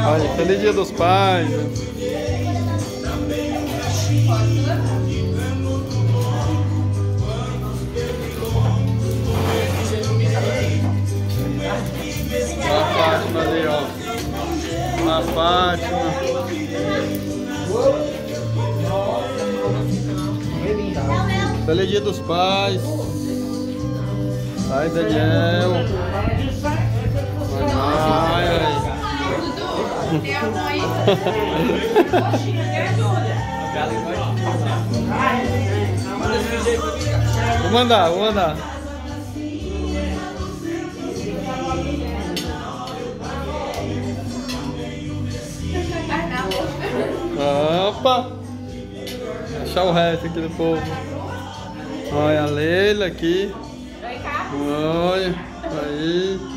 Olha, feliz Dia dos Pais. Olha a Fátima ali, ó. A Fátima. Feliz Dia dos Pais. Ai, Daniel. Ai, ai. Vou mandar, vou mandar. Opa! Achar o resto aqui do povo. Olha a Leila aqui. Olha, aí.